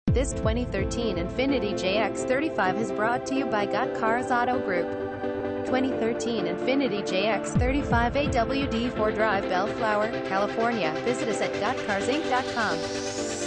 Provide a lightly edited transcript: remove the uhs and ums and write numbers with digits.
This 2013 Infiniti JX35 is brought to you by Got Cars Auto Group. 2013 Infiniti JX35 AWD 4 Drive, Bellflower, California. Visit us at gotcarsinc.com.